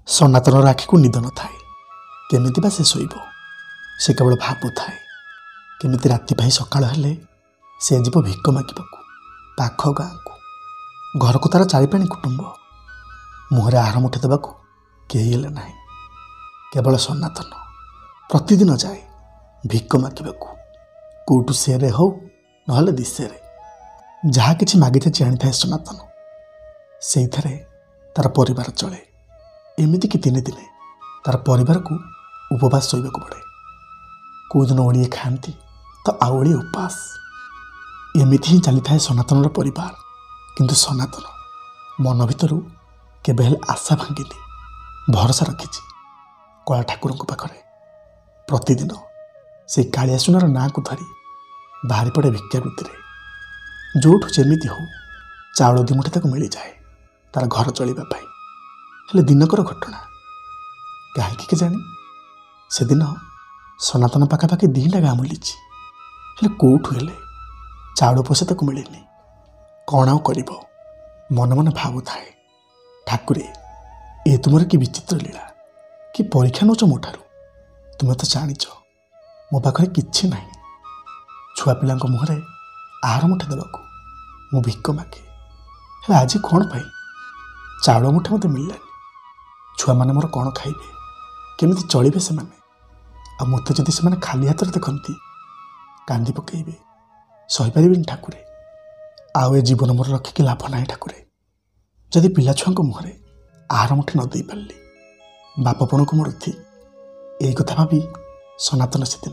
ସନାତନର ଆଖିକୁ ନିଦ ନଥାଏ। କେମିତି ବା ସେ ଶୋଇବ? ସେ କେବଳ ଭାବୁଥାଏ କେମିତି ରାତି ପାଇଁ ସକାଳ ହେଲେ ସେ ଯିବ ଭିକ ମାଗିବାକୁ ପାଖ ଗାଁକୁ। ଘରକୁ ତାର ଚାରିପାଣି କୁଟୁମ୍ବ, ମୁହଁରେ ଆହାର ମୁଠେ ଦେବାକୁ କେହି ହେଲେ ନାହିଁ। କେବଳ ସନାତନ ପ୍ରତିଦିନ ଯାଏ ଭିକ ମାଗିବାକୁ, କୋଉଠୁ ସେରେ ହଉ ନହେଲେ ଦିଶେରେ। ଯାହା କିଛି ମାଗିତେ ଆଣିଥାଏ ସନାତନ, ସେଇଥିରେ ତାର ପରିବାର ଚଳେ। ଏମିତିକି ଦିନେ ଦିନେ ତାର ପରିବାରକୁ ଉପବାସ ଶୋଇବାକୁ ପଡ଼େ। କେଉଁଦିନ ଓଳିଏ ଖାଆନ୍ତି ତ ଆଉ ଓଳିଏ ଉପାସ। ଏମିତି ହିଁ ଚାଲିଥାଏ ସନାତନର ପରିବାର। କିନ୍ତୁ ସନାତନ ମନ ଭିତରୁ କେବେ ହେଲେ ଆଶା ଭାଙ୍ଗିନି, ଭରସା ରଖିଛି କଳା ଠାକୁରଙ୍କ ପାଖରେ। ପ୍ରତିଦିନ ସେଇ କାଳିଆ ସୁନାର ନାଁକୁ ଧରି ବାହାରି ପଡ଼େ ଭିକ୍ଷାବୃତ୍ତିରେ। ଯେଉଁଠୁ ଯେମିତି ହଉ ଚାଉଳ ଦିମୁଠେ ତାକୁ ମିଳିଯାଏ ତାର ଘର ଚଳିବା ପାଇଁ। ହେଲେ ଦିନକର ଘଟଣା, କାହିଁକି କେଜାଣି ସେଦିନ ସନାତନ ପାଖାପାଖି 2ଟା ଗାଁ ବୁଲିଛି, ହେଲେ କେଉଁଠୁ ହେଲେ ଚାଉଳ ପଇସା ତାକୁ ମିଳିନି। କ'ଣ ଆଉ କରିବ? ମନେ ମନେ ଭାବୁଥାଏ, ଠାକୁରେ ଏ ତୁମର କି ବିଚିତ୍ର ଲୀଳା, କି ପରୀକ୍ଷା ନେଉଛ ମୋ ଠାରୁ? ତୁମେ ତ ଜାଣିଛ ମୋ ପାଖରେ କିଛି ନାହିଁ। ଛୁଆ ପିଲାଙ୍କ ମୁହଁରେ ଆହାର ମୁଠେ ଦେବାକୁ ମୁଁ ଭିକ ମାଗେ, ହେଲେ ଆଜି କ'ଣ ପାଇଁ ଚାଉଳ ମୁଠେ ମୋତେ ମିଳିଲାନି? ଛୁଆମାନେ ମୋର କ'ଣ ଖାଇବେ? କେମିତି ଚଳିବେ ସେମାନେ? ଆଉ ମୋତେ ଯଦି ସେମାନେ ଖାଲି ହାତରେ ଦେଖନ୍ତି କାନ୍ଦି ପକାଇବେ। ସହିପାରିବେନି ଠାକୁରେ। ଆଉ ଏ ଜୀବନ ମୋର ରଖିକି ଲାଭ ନାହିଁ ଠାକୁରେ। ଯଦି ପିଲା ଛୁଆଙ୍କ ମୁହଁରେ ଆହାର ମୁଠେ ନ ଦେଇପାରିଲି, ବାପପଣକୁ ମୋର ଠିକ୍। ଏଇ କଥା ଭାବି ସନାତନ ସେଦିନ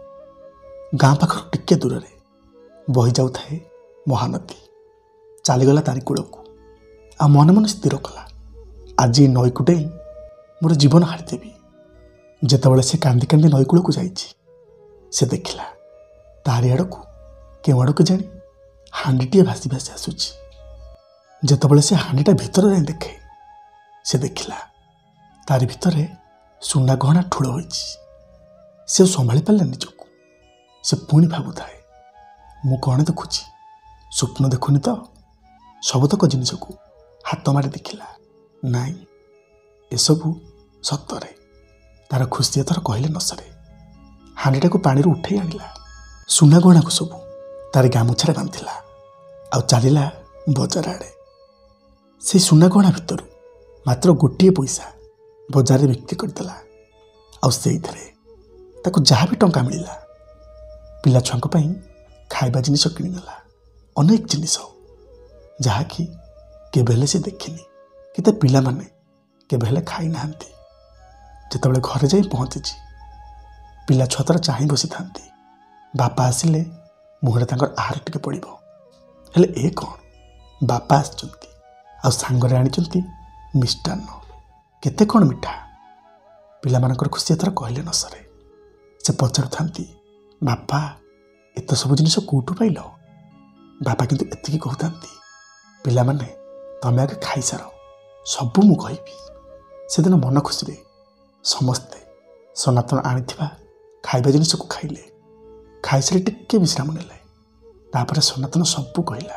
ଗାଁ ପାଖରୁ ଟିକେ ଦୂରରେ ବହି ଯାଉଥାଏ ମହାନଦୀ। ଚାଲିଗଲା ତାରି କୂଳକୁ, ଆଉ ମନେ ମନେ ସ୍ଥିର କଲା, ଆଜି ନଈକୁ ଡେଇଁ ମୋର ଜୀବନ ହାରିଦେବି। ଯେତେବେଳେ ସେ କାନ୍ଦି କାନ୍ଦି ନଈ କୂଳକୁ ଯାଇଛି, ସେ ଦେଖିଲା ତାରି ଆଡ଼କୁ କେଉଁ ଆଡ଼କୁ ଜାଣି ହାଣ୍ଡିଟିଏ ଭାସି ଭାସି ଆସୁଛି। ଯେତେବେଳେ ସେ ହାଣ୍ଡିଟା ଭିତରେ ଯାଇ ଦେଖେ, ସେ ଦେଖିଲା ତାରି ଭିତରେ ସୁନା ଗହଣା ଠୁଳ ହୋଇଛି। ସେ ଆଉ ସମ୍ଭାଳି ପାରିଲା ନିଜକୁ। ସେ ପୁଣି ଭାବୁଥାଏ, ମୁଁ କ'ଣ ଦେଖୁଛି? ସ୍ୱପ୍ନ ଦେଖୁନି ତ? ସବୁତକ ଜିନିଷକୁ ହାତ ମାରି ଦେଖିଲା, ନାଇଁ ଏସବୁ ସତରେ। ତାର ଖୁସି ଏଥର କହିଲେ ନ ସରେ। ହାଣ୍ଡିଟାକୁ ପାଣିରୁ ଉଠେଇ ଆଣିଲା, ସୁନା ଗହଣାକୁ ସବୁ ତାରି ଗାମୁଛାରେ ବାନ୍ଧିଲା, ଆଉ ଚାଲିଲା ବଜାର ଆଡ଼େ। ସେଇ ସୁନା ଗହଣା ଭିତରୁ ମାତ୍ର ଗୋଟିଏ ପଇସା ବଜାରରେ ବିକ୍ରି କରିଦେଲା। ଆଉ ସେଇଥିରେ ତାକୁ ଯାହା ବି ଟଙ୍କା ମିଳିଲା ପିଲା ଛୁଆଙ୍କ ପାଇଁ ଖାଇବା ଜିନିଷ କିଣିନେଲା। ଅନେକ ଜିନିଷ ଯାହାକି କେବେ ହେଲେ ସେ ଦେଖିନି, କି ତା ପିଲାମାନେ କେବେ ହେଲେ ଖାଇନାହାନ୍ତି। ଯେତେବେଳେ ଘରେ ଯାଇ ପହଞ୍ଚିଛି, ପିଲା ଛୁଆ ତାର ଚାହିଁ ବସିଥାନ୍ତି। ବାପା ଆସିଲେ ମୁହଁରେ ତାଙ୍କର ଆହାର ଟିକେ ପଡ଼ିବ। ହେଲେ ଏ କ'ଣ? ବାପା ଆସିଛନ୍ତି ଆଉ ସାଙ୍ଗରେ ଆଣିଛନ୍ତି ମିଷ୍ଟାନ୍ନ, କେତେ କ'ଣ ମିଠା। ପିଲାମାନଙ୍କର ଖୁସି ଏଥର କହିଲେ ନ ସରେ। ସେ ପଚାରୁଥାନ୍ତି, ବାପା ଏତେ ସବୁ ଜିନିଷ କେଉଁଠୁ ପାଇଲ? ବାପା କିନ୍ତୁ ଏତିକି କହୁଥାନ୍ତି, ପିଲାମାନେ ତମେ ଆଗେ ଖାଇସାର, ସବୁ ମୁଁ କହିବି। ସେଦିନ ମନ ଖୁସିରେ ସମସ୍ତେ ସନାତନ ଆଣିଥିବା ଖାଇବା ଜିନିଷକୁ ଖାଇଲେ। ଖାଇସାରି ଟିକେ ବିଶ୍ରାମ ନେଲେ। ତାପରେ ସନାତନ ସବୁ କହିଲା।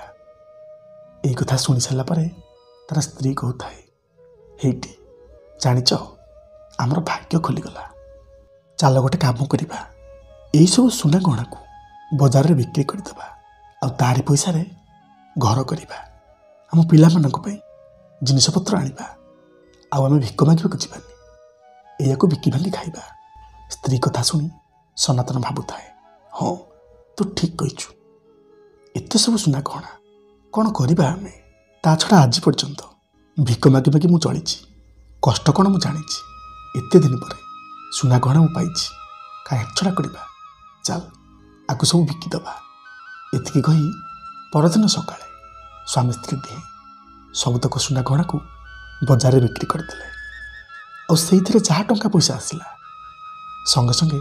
ଏଇ କଥା ଶୁଣି ସାରିଲା ପରେ ତାର ସ୍ତ୍ରୀ କହୁଥାଏ, ହେଇଟି ଜାଣିଛ, ଆମର ଭାଗ୍ୟ ଖୋଲିଗଲା। ଚାଲ ଗୋଟେ କାମ କରିବା, ଏଇସବୁ ସୁନା ଗହଣାକୁ ବଜାରରେ ବିକ୍ରି କରିଦେବା, ଆଉ ତାରି ପଇସାରେ ଘର କରିବା, ଆମ ପିଲାମାନଙ୍କ ପାଇଁ ଜିନିଷପତ୍ର ଆଣିବା, ଆଉ ଆମେ ଭିକ ମାଗିବାକୁ ଯିବାନି, ଏଇଆକୁ ବିକି ଭାଙ୍ଗି ଖାଇବା। ସ୍ତ୍ରୀ କଥା ଶୁଣି ସନାତନ ଭାବୁଥାଏ, ହଁ ତୁ ଠିକ୍ କହିଛୁ। ଏତେ ସବୁ ସୁନା ଗହଣା କ'ଣ କରିବା ଆମେ? ତା ଛଡ଼ା ଆଜି ପର୍ଯ୍ୟନ୍ତ ଭିକ ମାଗି ମାଗି ମୁଁ ଚଳିଛି। କଷ୍ଟ କ'ଣ ମୁଁ ଜାଣିଛି। ଏତେ ଦିନ ପରେ ସୁନା ଗହଣା ମୁଁ ପାଇଛି, କାହିଁ ଛଡ଼ା କରିବା? ଚାଲ ଆକୁ ସବୁ ବିକିଦେବା। ଏତିକି କହି ପରଦିନ ସକାଳେ ସ୍ୱାମୀ ସ୍ତ୍ରୀ ଦିହେଁ ସବୁତକ ସୁନା ଗହଣାକୁ ବଜାରରେ ବିକ୍ରି କରିଦେଲେ। ଆଉ ସେଇଥିରେ ଯାହା ଟଙ୍କା ପଇସା ଆସିଲା, ସଙ୍ଗେ ସଙ୍ଗେ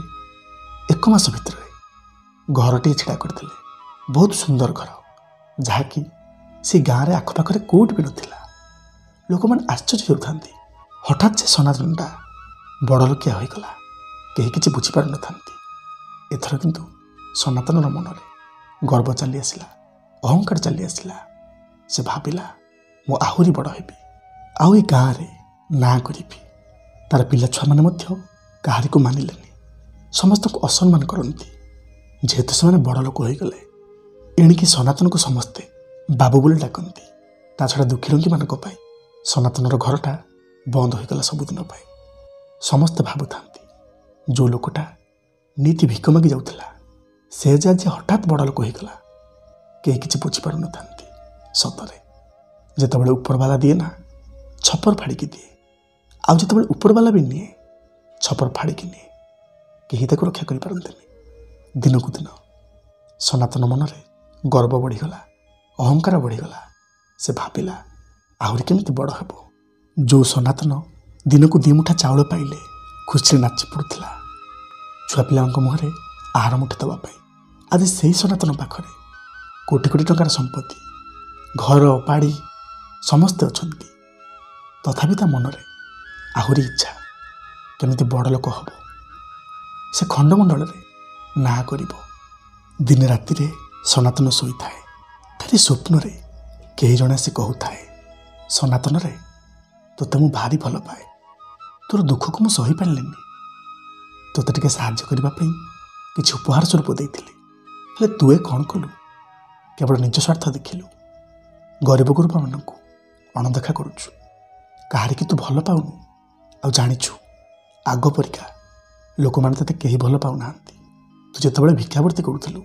1 ମାସ ଭିତରେ ଘରଟିଏ ଛିଡ଼ା କରିଦେଲେ। ବହୁତ ସୁନ୍ଦର ଘର, ଯାହାକି ସେ ଗାଁରେ ଆଖପାଖରେ କେଉଁଠି ବି ନଥିଲା। ଲୋକମାନେ ଆଶ୍ଚର୍ଯ୍ୟ ହେଉଥାନ୍ତି, ହଠାତ୍ ସେ ସନାତନଟା ବଡ଼ ଲୋକିଆ ହୋଇଗଲା। କେହି କିଛି ବୁଝିପାରୁନଥାନ୍ତି। ଏଥର କିନ୍ତୁ ସନାତନର ମନରେ ଗର୍ବ ଚାଲି ଆସିଲା, ଅହଙ୍କାର ଚାଲି ଆସିଲା। ସେ ଭାବିଲା, ମୁଁ ଆହୁରି ବଡ଼ ହେବି, ଆଉ ଏ ଗାଁରେ ନାଁ କରିବି, तार पिला छुआମାନେ ମଧ୍ୟ କାହାରିକୁ ମାନିଲେନି। ସମସ୍ତଙ୍କୁ ଅସମ୍ମାନ କରନ୍ତି। ଯେହେତୁ ସେମାନେ ବଡ଼ ଲୋକ ହୋଇଗଲେ, ଏଣିକି ସନାତନକୁ ସମସ୍ତେ ବାବୁ ବୋଲି ଡାକନ୍ତି। ତା ଛଡ଼ା ଦୁଃଖୀରଙ୍କୀମାନଙ୍କ ପାଇଁ ସନାତନର ଘରଟା ବନ୍ଦ ହୋଇଗଲା ସବୁଦିନ ପାଇଁ। ସମସ୍ତେ ଭାବୁଥାନ୍ତି ଯେଉଁ ଲୋକଟା ନୀତି ଭିକ ମାଗି ଯାଉଥିଲା, ସେ ଯେ ଆଜି ହଠାତ୍ ବଡ଼ ଲୋକ ହୋଇଗଲା। କେହି କିଛି ବୁଝିପାରୁନଥାନ୍ତି। ସତରେ ଯେତେବେଳେ ଉପରବାଲା ଦିଏ ନା, ଛପର ଫାଡ଼ିକି ଦିଏ, ଆଉ ଯେତେବେଳେ ଉପରବାଲା ବି ନିଏ, ଛପର ଫାଡ଼ିକି ନିଏ। କେହି ତାକୁ ରକ୍ଷା କରିପାରନ୍ତିନି। ଦିନକୁ ଦିନ ସନାତନ ମନରେ ଗର୍ବ ବଢ଼ିଗଲା, ଅହଙ୍କାର ବଢ଼ିଗଲା। ସେ ଭାବିଲା ଆହୁରି କେମିତି ବଡ଼ ହେବ। ଯେଉଁ ସନାତନ ଦିନକୁ 2 ମୁଠା ଚାଉଳ ପାଇଲେ ଖୁସିରେ ନାଚି ପଡ଼ୁଥିଲା ଛୁଆ ପିଲାଙ୍କ ମୁହଁରେ ଆହାର ମୁଠେ ଦେବା ପାଇଁ, ଆଜି ସେହି ସନାତନ ପାଖରେ କୋଟି କୋଟି ଟଙ୍କାର ସମ୍ପତ୍ତି, ଘର ବାଡ଼ି ସମସ୍ତେ ଅଛନ୍ତି। ତଥାପି ତା ମନରେ ଆହୁରି ଇଚ୍ଛା କେମିତି ବଡ଼ ଲୋକ ହେବ। ସେ ଖଣ୍ଡମଣ୍ଡଳରେ ନାଁ କରିବ। ଦିନେ ରାତିରେ ସନାତନ ଶୋଇଥାଏ। ତାରି ସ୍ୱପ୍ନରେ କେହି ଜଣେ ଆସି କହୁଥାଏ, ସନାତନରେ ତୋତେ ମୁଁ ଭାରି ଭଲ ପାଏ। ତୋର ଦୁଃଖକୁ ମୁଁ ସହିପାରିଲିନି। ତୋତେ ଟିକେ ସାହାଯ୍ୟ କରିବା ପାଇଁ କିଛି ଉପହାର ସ୍ୱରୂପ ଦେଇଥିଲି, ହେଲେ ତୁ କ'ଣ କଲୁ? କେବଳ ନିଜ ସ୍ୱାର୍ଥ ଦେଖିଲୁ। ଗରିବ ଗୁରୁବାମାନଙ୍କୁ ଅଣଦେଖା କରୁଛୁ। କାହାରିକି ତୁ ଭଲ ପାଉନୁ। ଆଉ ଜାଣିଛୁ, ଆଗ ପରିକା ଲୋକମାନେ ତୋତେ କେହି ଭଲ ପାଉନାହାନ୍ତି। ତୁ ଯେତେବେଳେ ଭିକ୍ଷାବୃତ୍ତି କରୁଥିଲୁ,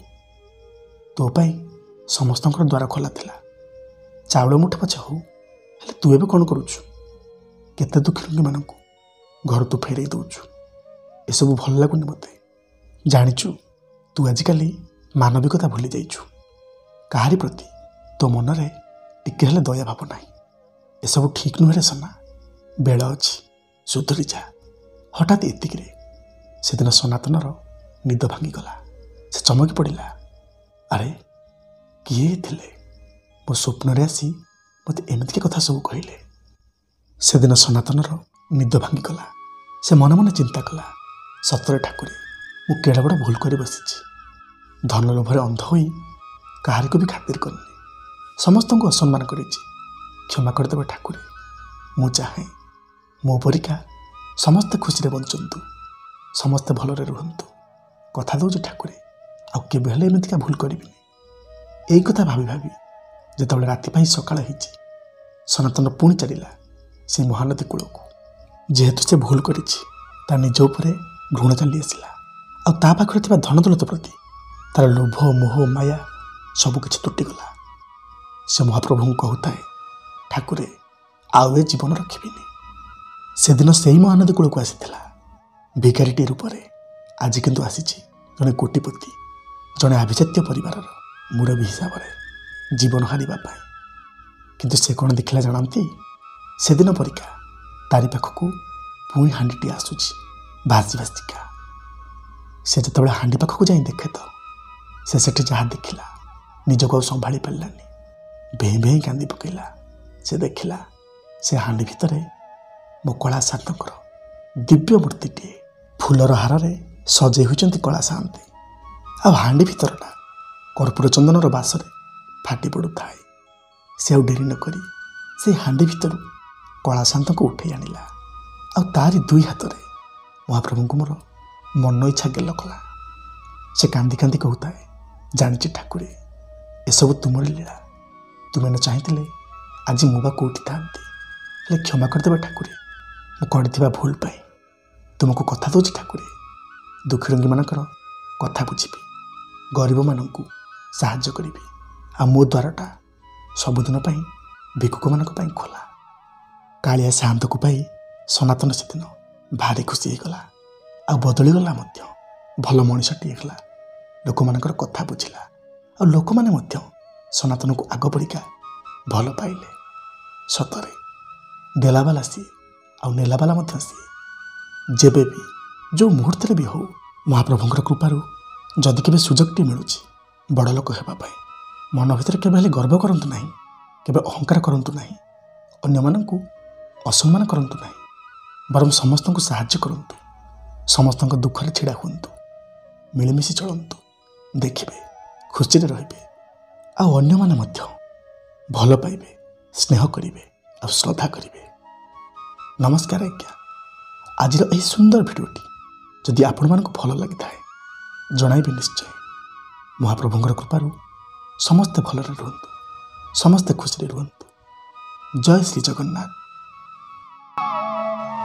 ତୋ ପାଇଁ ସମସ୍ତଙ୍କର ଦ୍ୱାର ଖୋଲା ଥିଲା। ଚାଉଳ ମୁଠେ ପଛେ ହଉ, ହେଲେ ତୁ ଏବେ କ'ଣ କରୁଛୁ? କେତେ ଦୁଃଖୀରଙ୍କୀମାନଙ୍କୁ ଘର ତୁ ଫେରେଇ ଦେଉଛୁ। ଏସବୁ ଭଲ ଲାଗୁନି ମୋତେ। ଜାଣିଛୁ, ତୁ ଆଜିକାଲି ମାନବିକତା ଭୁଲି ଯାଇଛୁ। କାହାରି ପ୍ରତି ତୋ ମନରେ ଟିକେ ହେଲେ ଦୟା ଭାବ ନାହିଁ। ଏସବୁ ଠିକ୍ ନୁହେଁ ରେ ସନା। ବେଳ ଅଛି, ସୁଧୁରି ଯା। ହଠାତ୍ ଏତିକିରେ ସେଦିନ ସନାତନର ନିଦ ଭାଙ୍ଗିଗଲା। ସେ ଚମକି ପଡ଼ିଲା। ଆରେ କିଏ ଥିଲେ? ମୋ ସ୍ୱପ୍ନରେ ଆସି ମୋତେ ଏମିତିକି କଥା ସବୁ କହିଲେ। ସେଦିନ ସନାତନର ନିଦ ଭାଙ୍ଗିଗଲା। ସେ ମନେ ମନେ ଚିନ୍ତା କଲା, ସତରେ ଠାକୁରେ, ମୁଁ କେଡ଼େ ବଡ଼ ଭୁଲ କରି ବସିଛି। ଧନ ଲୋଭରେ ଅନ୍ଧ ହୋଇ କାହାରିକୁ ବି ଖାତିର କରିନି। ସମସ୍ତଙ୍କୁ ଅସମ୍ମାନ କରିଛି। କ୍ଷମା କରିଦେବ ଠାକୁରେ। ମୁଁ ଚାହେଁ ମୋ ପରିକା ସମସ୍ତେ ଖୁସିରେ ବଞ୍ଚନ୍ତୁ, ସମସ୍ତେ ଭଲରେ ରୁହନ୍ତୁ। କଥା ଦେଉଛି ଠାକୁରେ, ଆଉ କେବେ ହେଲେ ଏମିତିକା ଭୁଲ କରିବିନି। ଏଇ କଥା ଭାବି ଭାବି ଯେତେବେଳେ ରାତି ପାଇଁ ସକାଳ ହେଇଛି, ସନାତନ ପୁଣି ଚାଲିଲା ସେ ମହାନଦୀ କୂଳକୁ। ଯେହେତୁ ସେ ଭୁଲ କରିଛି, ତା ନିଜ ଉପରେ ଘୃଣା ଚାଲି ଆସିଲା। ଆଉ ତା ପାଖରେ ଥିବା ଧନ ଦୌଲତ ପ୍ରତି ତାର ଲୋଭ, ମୋହ, ମାୟା ସବୁକିଛି ତୁଟିଗଲା। ସେ ମହାପ୍ରଭୁଙ୍କୁ କହୁଥାଏ, ଠାକୁରେ, ଆଉ ଏ ଜୀବନ ରଖିବିନି। ସେଦିନ ସେହି ମହାନଦୀ କୂଳକୁ ଆସିଥିଲା ଭିକାରୀଟି ରୂପରେ। ଆଜି କିନ୍ତୁ ଆସିଛି ଜଣେ କୋଟିପତି, ଜଣେ ଆଭିଜାତ୍ୟ ପରିବାରର ମୁରବୀ ହିସାବରେ ଜୀବନ ହାରିବା ପାଇଁ। କିନ୍ତୁ ସେ କ'ଣ ଦେଖିଲା ଜାଣନ୍ତି? ସେଦିନ ପରିକା ତାରି ପାଖକୁ ପୁଣି ହାଣ୍ଡିଟିଏ ଆସୁଛି ଭାସି ଭାସିକା। ସେ ଯେତେବେଳେ ହାଣ୍ଡି ପାଖକୁ ଯାଇ ଦେଖେ ତ ସେ ସେଠି ଯାହା ଦେଖିଲା, ନିଜକୁ ଆଉ ସମ୍ଭାଳି ପାରିଲାନି। ଭେଁ ଭେଁ କାନ୍ଦି ପକାଇଲା। ସେ ଦେଖିଲା ସେ ହାଣ୍ଡି ଭିତରେ ମୋ କଳା ସାନ୍ତଙ୍କର ଦିବ୍ୟ ମୂର୍ତ୍ତିଟିଏ ଫୁଲର ହାରରେ ସଜେଇ ହୋଇଛନ୍ତି କଳା ସାଆନ୍ତେ। ଆଉ ହାଣ୍ଡି ଭିତରଟା କର୍ପୂର ଚନ୍ଦନର ବାସରେ ଫାଟି ପଡ଼ୁଥାଏ। ସେ ଆଉ ଡେରି ନ କରି ସେ ହାଣ୍ଡି ଭିତରୁ କଳା ସାନ୍ତଙ୍କୁ ଉଠେଇ ଆଣିଲା। ଆଉ ତାରି 2 ହାତରେ ମହାପ୍ରଭୁଙ୍କୁ ମୋର ମନ ଇଚ୍ଛା ଗେଲ କଲା। ସେ କାନ୍ଦି କାନ୍ଦି କହୁଥାଏ, ଜାଣିଛି ଠାକୁରେ, ଏସବୁ ତୁମରି ଲୀଳା। ତୁମେ ନ ଚାହିଁଥିଲେ ଆଜି ମୁଁ ବା କୋଉଠି ଥାନ୍ତି। ହେଲେ କ୍ଷମା କରିଦେବା ଠାକୁରେ, ମୁଁ କରିଥିବା ଭୁଲ ପାଇଁ। ତୁମକୁ କଥା ଦେଉଛି ଠାକୁରେ, ଦୁଃଖୀରଙ୍କୀମାନଙ୍କର କଥା ବୁଝିବି, ଗରିବମାନଙ୍କୁ ସାହାଯ୍ୟ କରିବି। ଆଉ ମୋ ଦ୍ୱାରଟା ସବୁଦିନ ପାଇଁ ଭିକ୍ଷୁକମାନଙ୍କ ପାଇଁ ଖୋଲା। କାଳିଆ ସାଆନ୍ତକୁ ପାଇ ସନାତନ ସେଦିନ ଭାରି ଖୁସି ହେଇଗଲା। ଆଉ ବଦଳିଗଲା ମଧ୍ୟ। ଭଲ ମଣିଷଟିଏ ହେଲା। ଲୋକମାନଙ୍କର କଥା ବୁଝିଲା। ଆଉ ଲୋକମାନେ ମଧ୍ୟ ସନାତନକୁ ଆଗ ପରିକା ଭଲ ପାଇଲେ। ସତରେ ଦେଲାବାଲା ସିଏ, ଆଉ ନେଲାବାଲା ମଧ୍ୟ ସିଏ। ଯେବେ ବି ଯେଉଁ ମୁହୂର୍ତ୍ତରେ ବି ହଉ, ମହାପ୍ରଭୁଙ୍କର କୃପାରୁ ଯଦି କେବେ ସୁଯୋଗଟି ମିଳୁଛି ବଡ଼ ଲୋକ ହେବା ପାଇଁ, ମନ ଭିତରେ କେବେ ହେଲେ ଗର୍ବ କରନ୍ତୁ ନାହିଁ, କେବେ ଅହଙ୍କାର କରନ୍ତୁ ନାହିଁ, ଅନ୍ୟମାନଙ୍କୁ ଅସମ୍ମାନ କରନ୍ତୁ ନାହିଁ। ବରଂ ସମସ୍ତଙ୍କୁ ସାହାଯ୍ୟ କରନ୍ତୁ, ସମସ୍ତଙ୍କ ଦୁଃଖରେ ଛିଡ଼ା ହୁଅନ୍ତୁ, ମିଳିମିଶି ଚଳନ୍ତୁ। ଦେଖିବେ ଖୁସିରେ ରହିବେ। ଆଉ ଅନ୍ୟମାନେ ମଧ୍ୟ ଭଲ ପାଇବେ, ସ୍ନେହ କରିବେ, ଆଉ ଶ୍ରଦ୍ଧା କରିବେ। ନମସ୍କାର ଆଜ୍ଞା। ଆଜିର ଏହି ସୁନ୍ଦର ଭିଡ଼ିଓଟି ଯଦି ଆପଣମାନଙ୍କୁ ଭଲ ଲାଗିଥାଏ ଜଣାଇବେ ନିଶ୍ଚୟ। ମହାପ୍ରଭୁଙ୍କର କୃପାରୁ ସମସ୍ତେ ଭଲରେ ରୁହନ୍ତୁ, ସମସ୍ତେ ଖୁସିରେ ରୁହନ୍ତୁ। ଜୟ ଶ୍ରୀ ଜଗନ୍ନାଥ।